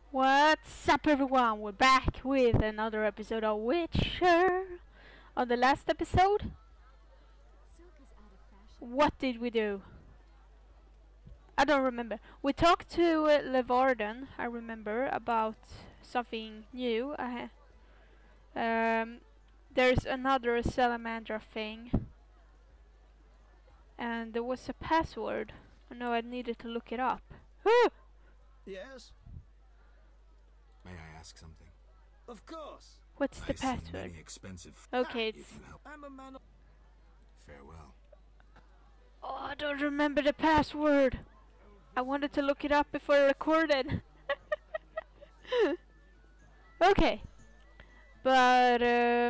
What's up everyone, we're back with another episode of Witcher. On the last episode, what did we do? I don't remember. We talked to Levarden, I remember, about something new. There's another salamander thing. And there was a password. Oh no, I needed to look it up. Yes? May I ask something? Of course. What's the I see password? many expensive. Okay, If it's... you help, I'm a man of... farewell. Oh, I don't remember the password. I wanted to look it up before I recorded. Okay. But,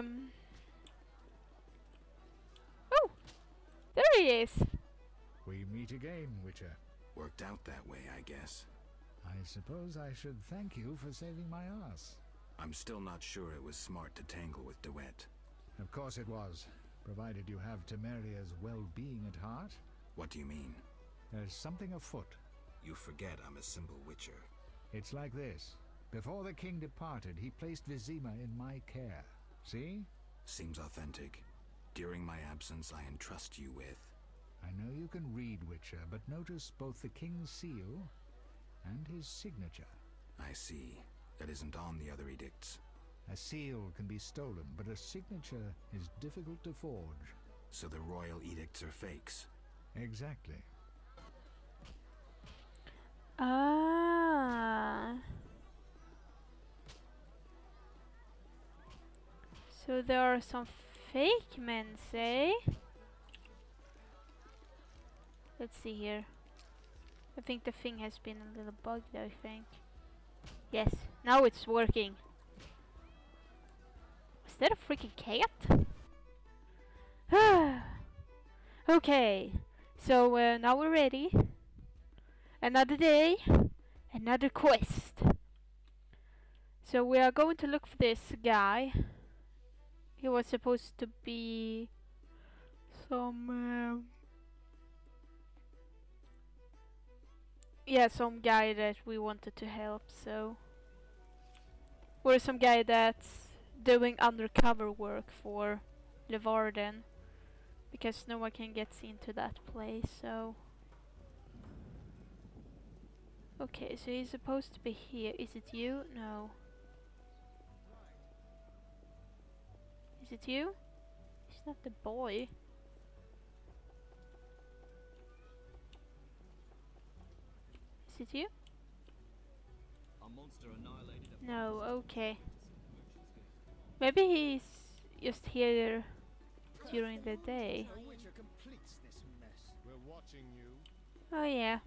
oh! There he is! We meet again, Witcher. Worked out that way, I guess. I suppose I should thank you for saving my ass. I'm still not sure it was smart to tangle with DeWitt. Of course it was, provided you have Temeria's well-being at heart. What do you mean? There's something afoot. You forget I'm a simple witcher. It's like this. Before the king departed, he placed Vizima in my care. See? Seems authentic. During my absence, I entrust you with... I know you can read, Witcher, but notice both the king's seal and his signature. I see. That isn't on the other edicts. A seal can be stolen, but a signature is difficult to forge. So the royal edicts are fakes. Exactly. Ah. So there are some fake men, say? Let's see here. I think the thing has been a little bugged, I think. Yes, now it's working. Is that a freaking cat? Okay, so now we're ready. Another day, another quest. So we are going to look for this guy. He was supposed to be some some guy that we wanted to help, so or some guy that's doing undercover work for Levarden, because no one can get into that place, so okay, so he's supposed to be here. Is it you? No. Is it you? He's not the boy. Is it you? A monster annihilated. No, okay. Maybe he's just here during the day. The Witcher completes this mess. We're watching you. Oh yeah.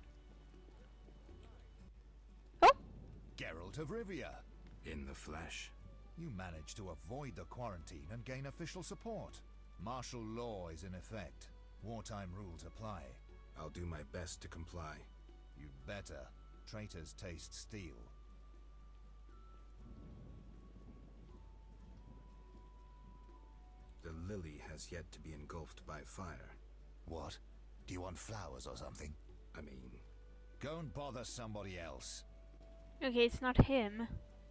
Oh! Geralt of Rivia. In the flesh. You managed to avoid the quarantine and gain official support. Martial law is in effect. Wartime rules apply. I'll do my best to comply. You'd better. Traitors taste steel. The lily has yet to be engulfed by fire. What? Do you want flowers or something? I mean... Go and bother somebody else. Okay, it's not him.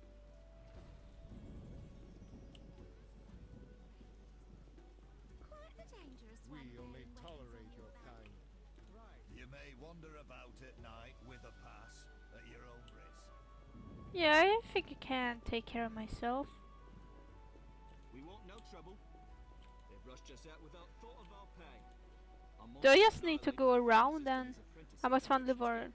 Quite the dangerous one. We only then, tolerate your kind. You may wander about at night with a pass at your own risk. Yeah, I think I can take care of myself. We want no trouble. They've rushed us out without thought of our pay. A Do I just monster need to annihilated go the around system's and apprentices I must find and Levarden?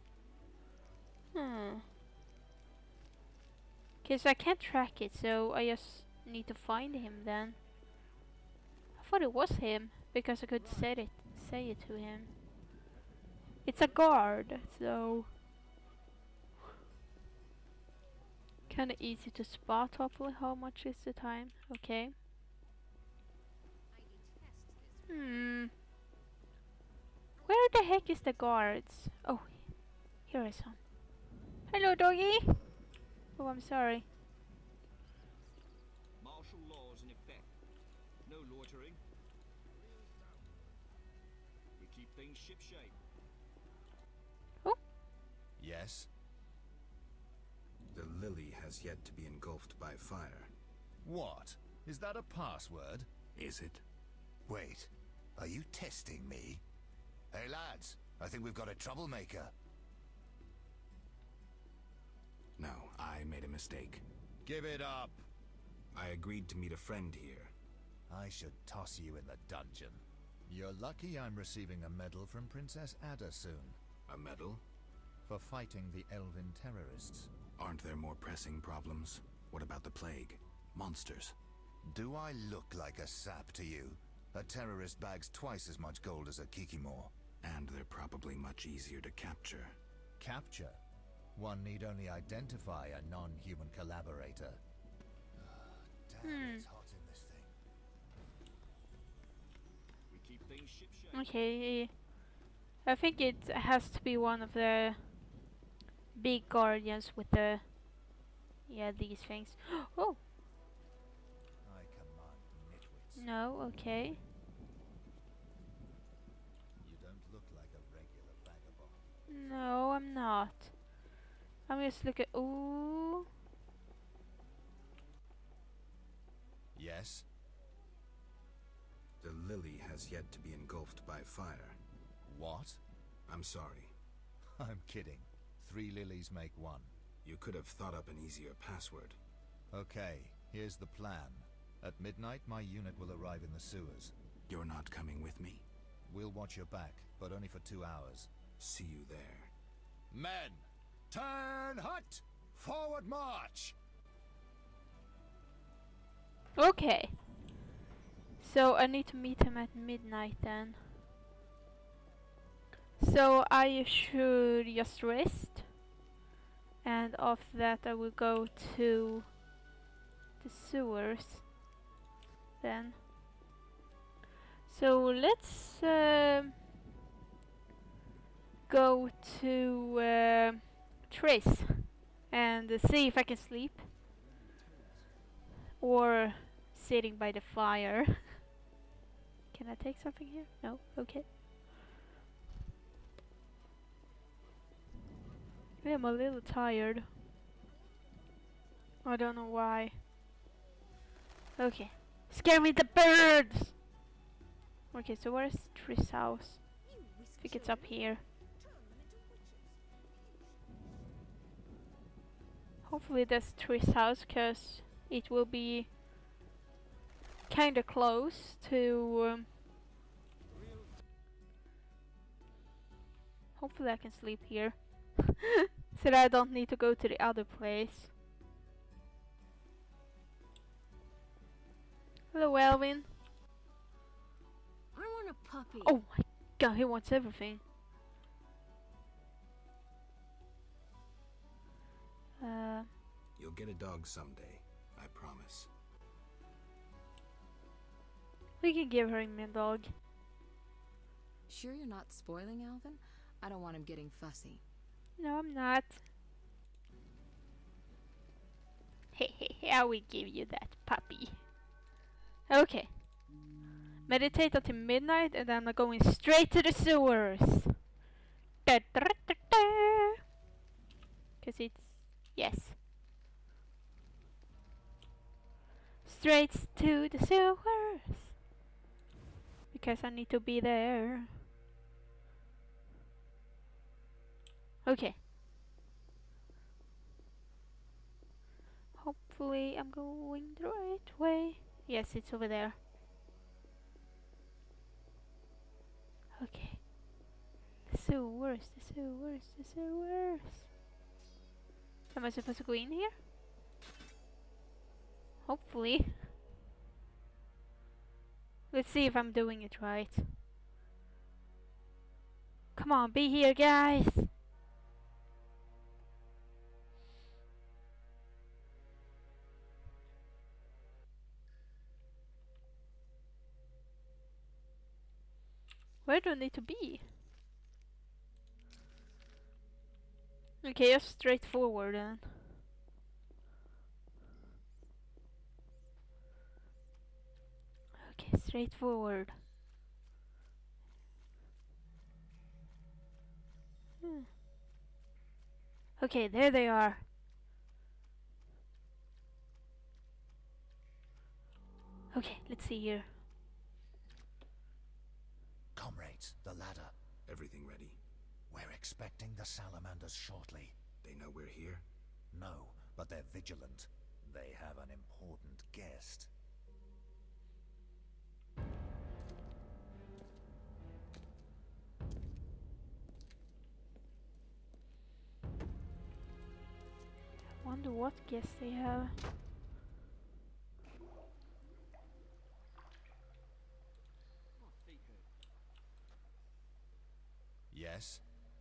Okay, so I can't track it, so I just need to find him then. I thought it was him because I could say it to him. It's a guard, so kinda easy to spot. Hopefully, how much is the time? Okay. Where the heck is the guards? Oh, here is some. Hello, doggy. Oh, I'm sorry. Martial laws in effect. No loitering. We keep things shipshape. Yes? The lily has yet to be engulfed by fire. What? Is that a password? Is it? Wait, are you testing me? Hey lads, I think we've got a troublemaker. No, I made a mistake. Give it up. I agreed to meet a friend here. I should toss you in the dungeon. You're lucky I'm receiving a medal from Princess Ada soon. A medal? For fighting the elven terrorists. Aren't there more pressing problems? What about the plague? Monsters? Do I look like a sap to you? A terrorist bags twice as much gold as a Kikimor. And they're probably much easier to capture. Capture? One need only identify a non-human collaborator. Damn, it's hot in this thing. We keep things shipshape. Okay. I think it has to be one of the big guardians with the... Yeah, these things. Oh! I command nitwits. No, okay. You don't look like a regular vagabond. No, I'm not. I'm just looking... Ooh. Yes? The lily has yet to be engulfed by fire. What? I'm sorry. I'm kidding. 3 lilies make 1. You could have thought up an easier password. Okay, here's the plan. At midnight, my unit will arrive in the sewers. You're not coming with me? We'll watch your back, but only for 2 hours. See you there. Men! Turn hut! Forward march! Okay. So I need to meet him at midnight then. So I should just rest. And after that I will go to the sewers then. So let's go to Triss and see if I can sleep. Or sitting by the fire. Can I take something here? No? Okay. I'm a little tired. I don't know why. Okay. Scare me the birds! Okay, so where's Triss' house? I think it's up here. Hopefully that's Triss' house, cause it will be kinda close to... hopefully I can sleep here. So that I don't need to go to the other place. Hello, Elvin. I want a puppy. Oh my god, he wants everything. You'll get a dog someday, I promise. We can give her a dog. Sure you're not spoiling Alvin? I don't want him getting fussy. No, I'm not. Hey, I will give you that puppy. Okay. Meditate until midnight and then I'm going straight to the sewers. Cause it's... yes. Straight to the sewers. Because I need to be there. Okay. Hopefully I'm going the right way. Yes, it's over there. Okay. The sewers, the sewers, the sewers. Am I supposed to go in here? Hopefully. Let's see if I'm doing it right. Come on, be here, guys! Where do I need to be? Okay, just straight forward then. Okay, straight forward. Okay, there they are. Okay, let's see here. Comrades, the ladder. Everything ready? We're expecting the salamanders shortly. They know we're here? No, but they're vigilant. They have an important guest. Wonder what guess they have. Yes?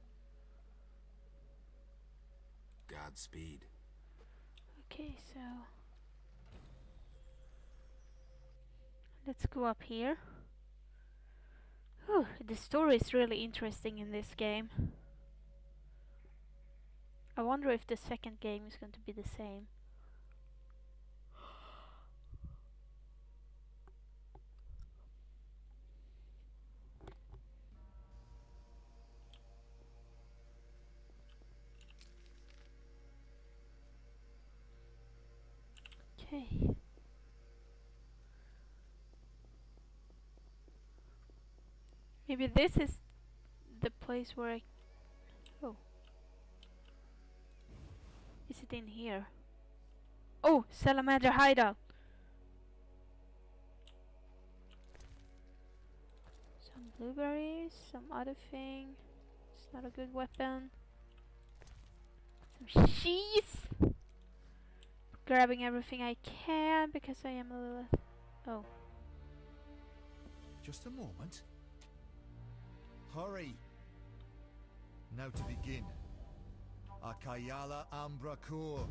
Godspeed. Okay, so let's go up here. Whew, the story is really interesting in this game. I wonder if the second game is going to be the same. Okay. Maybe this is the place where I... Oh. Is it in here? Oh, Salamander hideout. Some blueberries, some other thing. It's not a good weapon. Some cheese. Grabbing everything I can because I am a little... Oh. Just a moment. Hurry! Now to begin. Akayala Ambra Kur.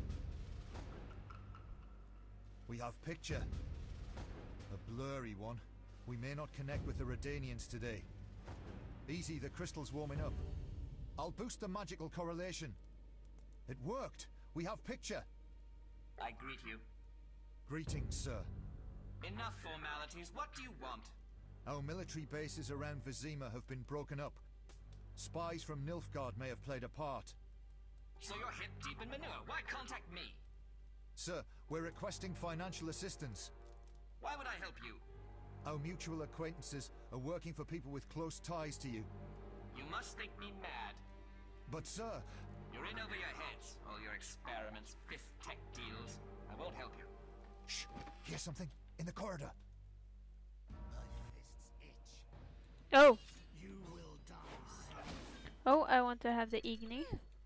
We have picture. A blurry one. We may not connect with the Redanians today. Easy, the crystal's warming up. I'll boost the magical correlation. It worked. We have picture. I greet you. Greetings, sir. Enough formalities. What do you want? Our military bases around Vizima have been broken up. Spies from Nilfgaard may have played a part. So you're hip deep in manure. Why contact me? Sir, we're requesting financial assistance. Why would I help you? Our mutual acquaintances are working for people with close ties to you. You must think me mad. But sir... You're in over your heads. All your experiments, fifth tech deals. I won't help you. Shh! Hear something? In the corridor. My fists itch. Oh! You will die. Oh, I want to have the Igni.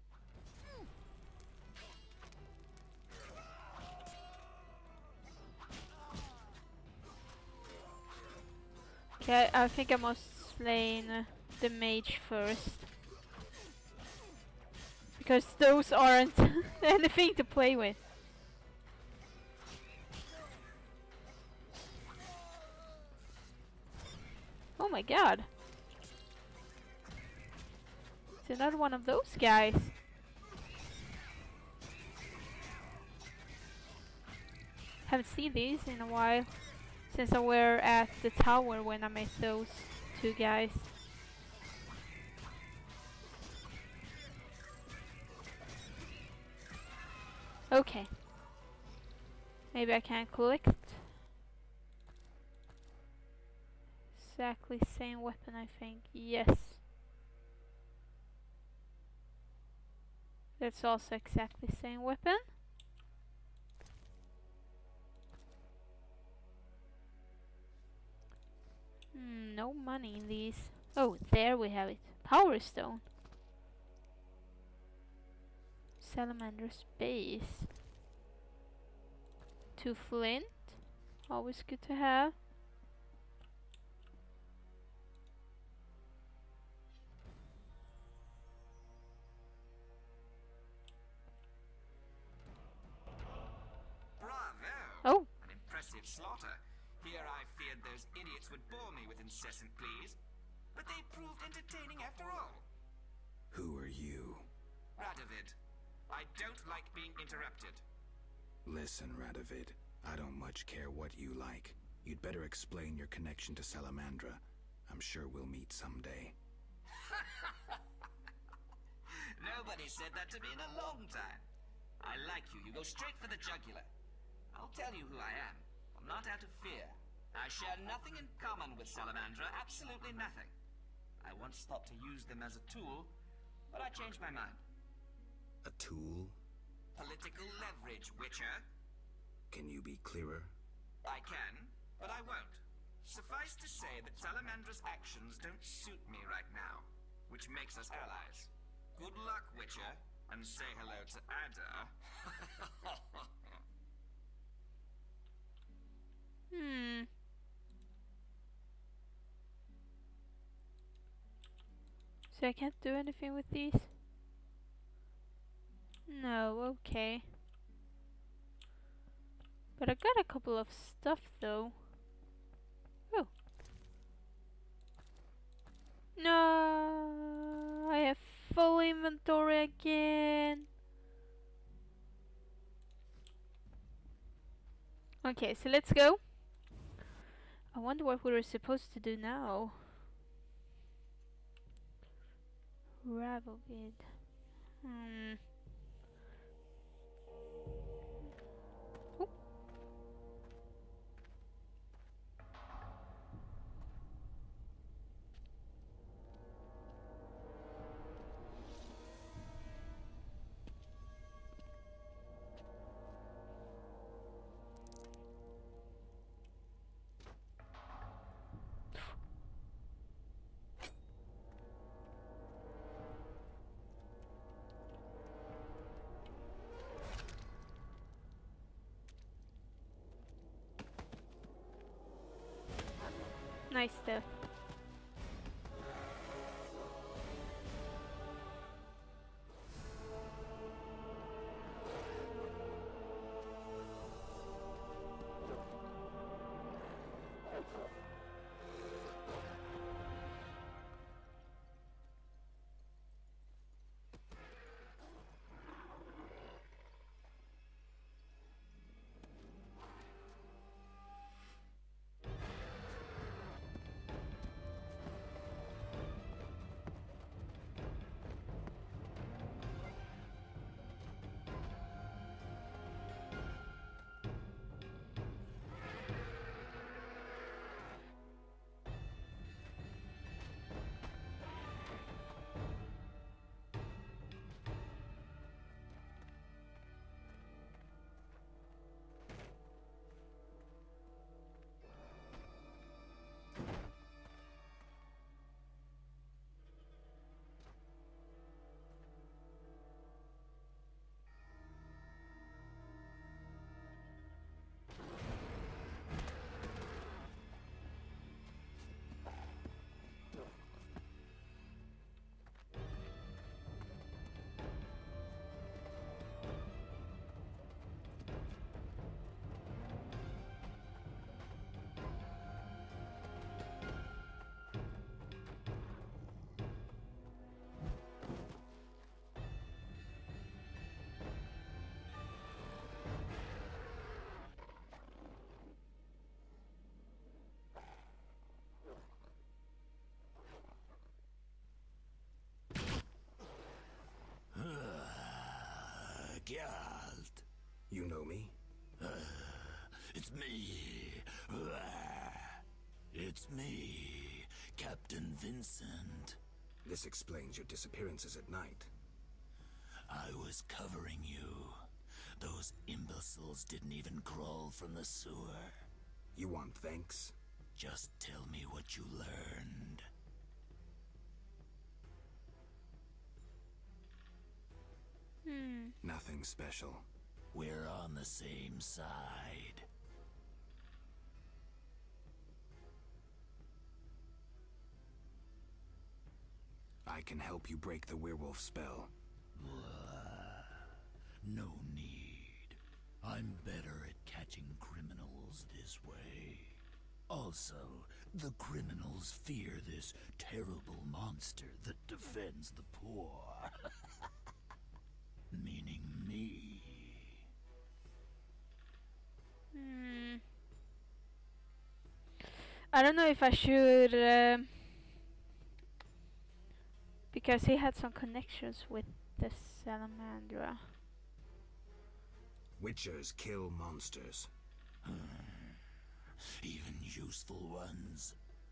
Okay, I think I must slay the mage first. Because those aren't anything to play with. Oh my god. It's another one of those guys. Haven't seen these in a while. Since I were at the tower when I met those two guys. Okay. Maybe I can collect exactly same weapon, I think. Yes. That's also exactly same weapon. No money in these. Oh, there we have it. Power Stone. Salamander's base. 2 flint. Always good to have. Bravo! Oh! An impressive slaughter. Here I feared those idiots would bore me with incessant pleas. But they proved entertaining after all. Who are you? Radovid. I don't like being interrupted. Listen, Radovid. I don't much care what you like. You'd better explain your connection to Salamandra. I'm sure we'll meet someday. Nobody said that to me in a long time. I like you. You go straight for the jugular. I'll tell you who I am. I'm not out of fear. I share nothing in common with Salamandra, absolutely nothing. I once thought to use them as a tool, but I changed my mind. A tool? Political leverage, Witcher. Can you be clearer? I can, but I won't. Suffice to say that Salamandra's actions don't suit me right now, which makes us allies. Good luck, Witcher, and say hello to Ada. So I can't do anything with these? No, okay. But I got a couple of stuff though. Oh. No, I have full inventory again. Okay, so let's go. I wonder what we were supposed to do now. Ravelvid. Oh. Nice stuff. Geralt. You know me? It's me. It's me, Captain Vincent. This explains your disappearances at night. I was covering you. Those imbeciles didn't even crawl from the sewer. You want thanks? Just tell me what you learned. Nothing special. We're on the same side. I can help you break the werewolf spell. No need. I'm better at catching criminals this way. Also, the criminals fear this terrible monster that defends the poor. Meaning me. I don't know if I should, because he had some connections with the Salamandra. Witchers kill monsters. Even useful ones.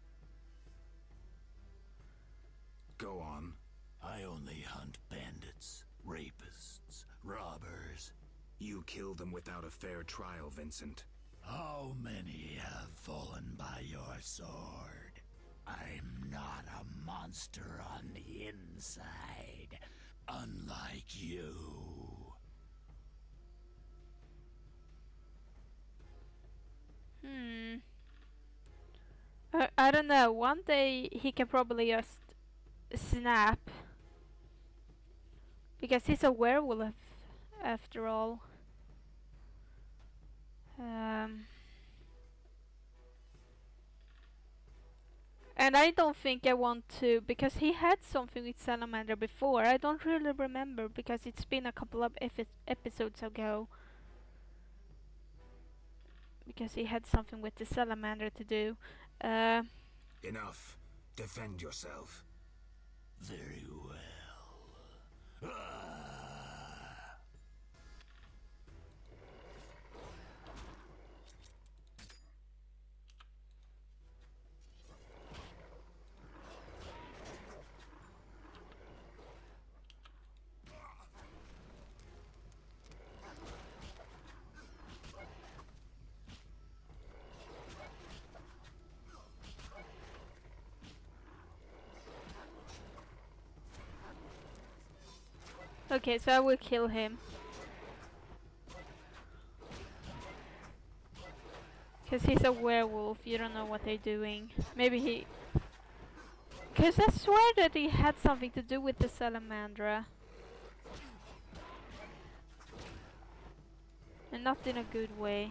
Go on. I only hunt bandits, rapists, robbers. You killed them without a fair trial, Vincent. How many have fallen by your sword? I'm not a monster on the inside, unlike you. I don't know. One day he can probably just snap. Because he's a werewolf after all. And I don't think I want to, because he had something with Salamander before. I don't really remember because it's been a couple of episodes ago. Because he had something with the Salamander to do. Enough. Defend yourself. Very well. Okay, so I will kill him. Because he's a werewolf, you don't know what they're doing. Maybe he... Because I swear that he had something to do with the Salamandra. And not in a good way.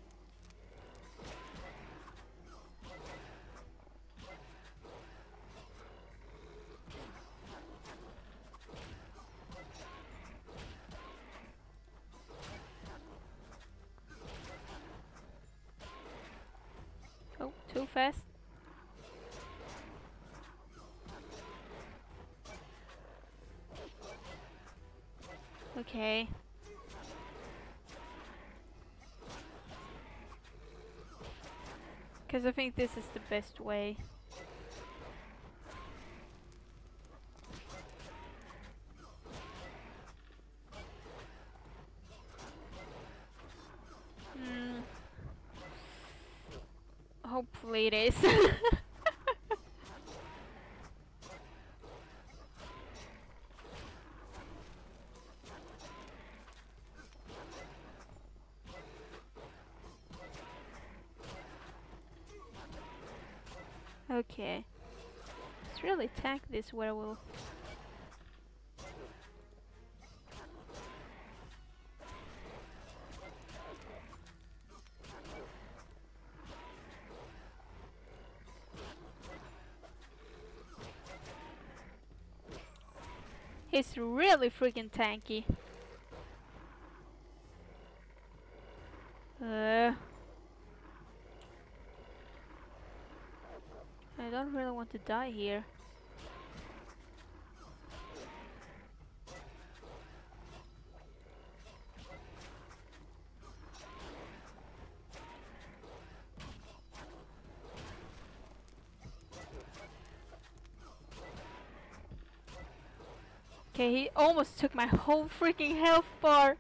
Oh, too fast. Okay. Because I think this is the best way. Hopefully it is. Okay. Let's really tank this werewolf. He's really freaking tanky. I don't really want to die here. Okay, he almost took my whole freaking health bar.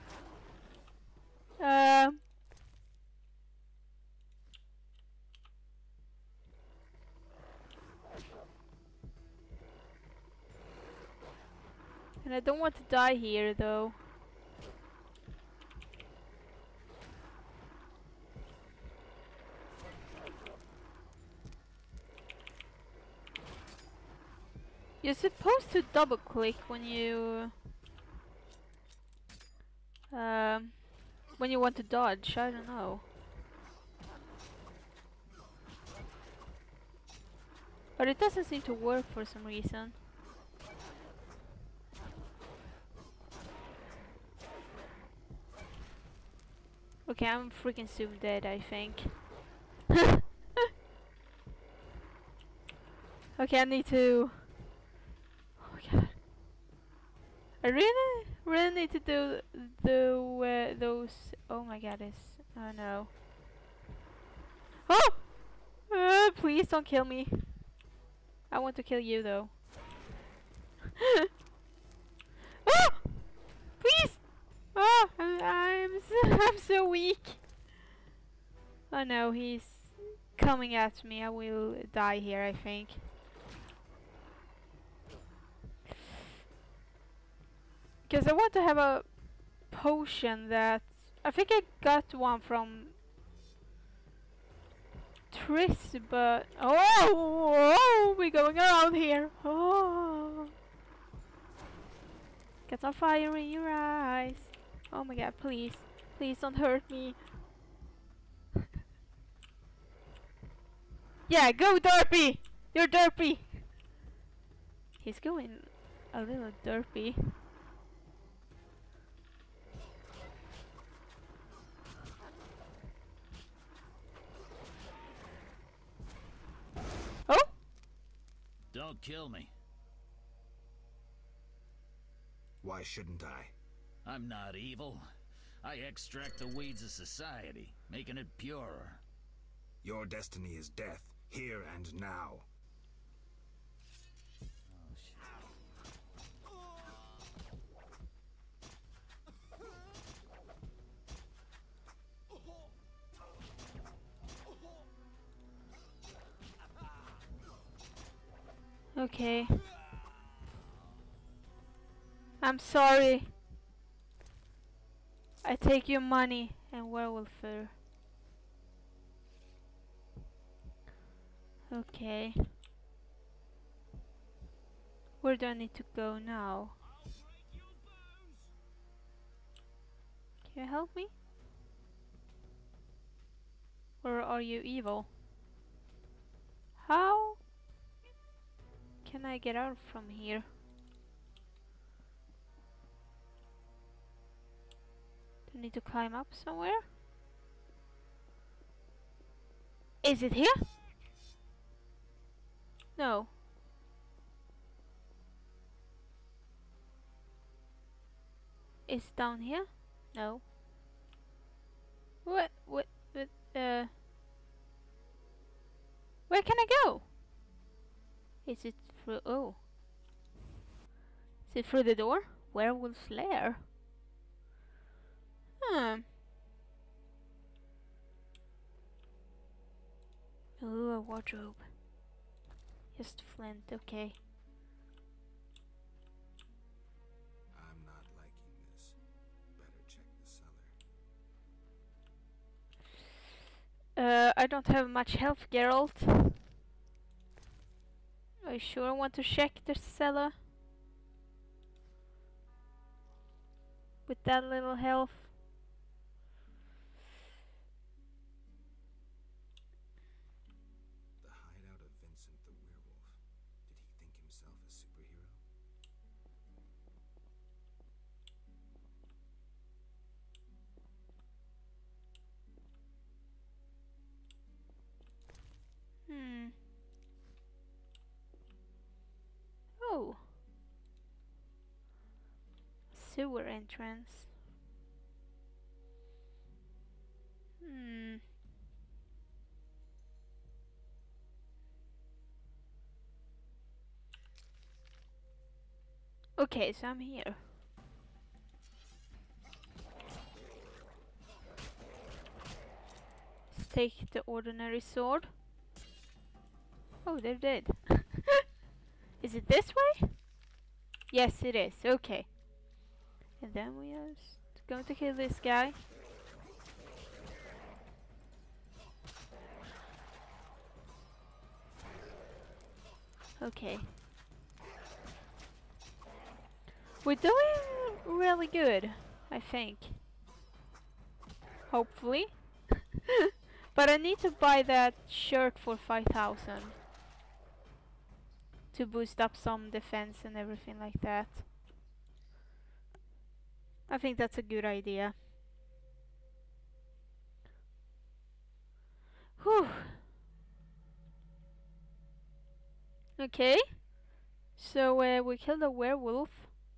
And I don't want to die here though. You're supposed to double click when you want to dodge. I don't know. But it doesn't seem to work for some reason. Okay, I'm freaking soon dead, I think. Okay, I need to... Oh my god. I really need to do those... Oh my god, oh no. Oh! Please don't kill me. I want to kill you though. Oh! Please! Oh, I'm so weak. Oh no, he's coming at me. I will die here, I think. Because I want to have a potion that... I think I got one from Triss, but... Oh, we're going around here. Oh. Get some fire in your eyes. Oh my god, please. Please don't hurt me. Yeah, go Derpy! You're Derpy! He's going a little derpy. Oh? Don't kill me. Why shouldn't I? I'm not evil. I extract the weeds of society, making it purer. Your destiny is death, here and now. Okay. I'm sorry. I take your money and werewolf fur. Okay. Where do I need to go now? Can you help me? Or are you evil? How can I get out from here? Do I need to climb up somewhere? Is it here? No. Is it down here? No. What? Where can I go? Is it through? Oh. Is it through the door? Werewolf's lair. Ooh, a wardrobe. Just flint, okay. I'm not liking this. Better check the cellar. I don't have much health, Geralt. Are you sure I want to check the cellar? With that little health? The hideout of Vincent the werewolf. Did he think himself a superhero? Oh. Sewer entrance. Okay, so I'm here. Let's take the ordinary sword. Oh, they're dead. Is it this way? Yes, it is. Okay. And then we are going to kill this guy. Okay. We're doing really good, I think. Hopefully. But I need to buy that shirt for 5,000 to boost up some defense and everything like that. I think that's a good idea. Whew. Okay. So we killed a werewolf.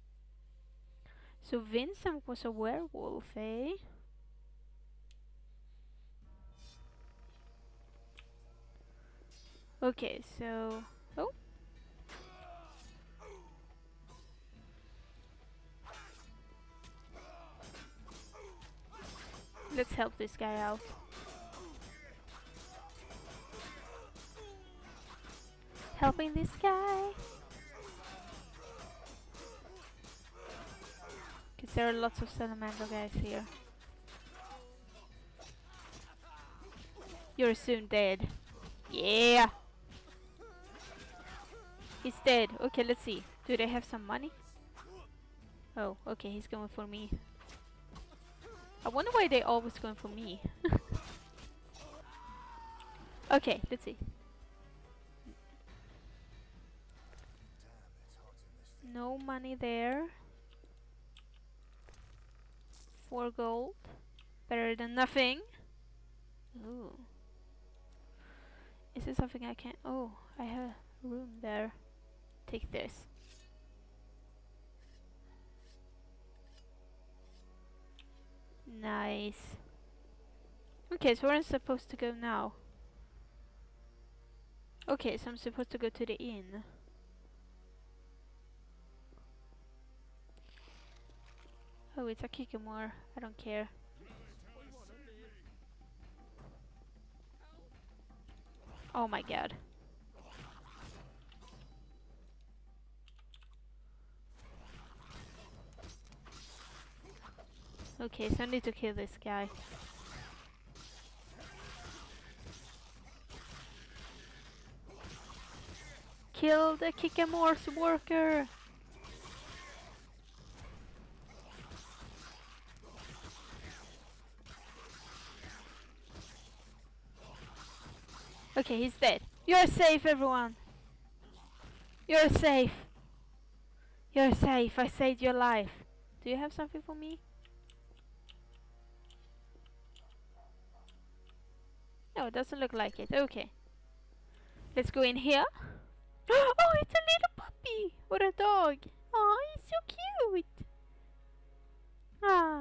So Vincent was a werewolf, eh? Okay, so... Oh. Let's help this guy out. Helping this guy. Because there are lots of salamander guys here. You're soon dead. Yeah! He's dead. Okay, let's see. Do they have some money? Oh, okay, he's going for me. I wonder why they always going for me. Okay, let's see. No money there. 4 gold. Better than nothing. Ooh. Is there something I can... Oh, I have a room there. Take this. Nice. Okay, so where am I supposed to go now? Okay, so I'm supposed to go to the inn. Oh, it's a Kikamore. I don't care. Oh my god. Okay, so I need to kill this guy. Kill the Kikamore's worker! Okay, he's dead. You're safe, everyone! You're safe! You're safe, I saved your life. Do you have something for me? No, it doesn't look like it. Okay. Let's go in here. Oh, it's a little puppy! Or a dog! Oh, he's so cute! Ah.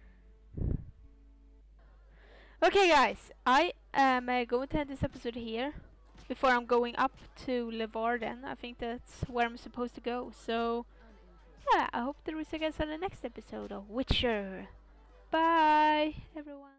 Okay, guys. I am going to end this episode here. Before I'm going up to Levarden. I think that's where I'm supposed to go. So, yeah, I hope to see you guys on the next episode of Witcher. Bye, everyone.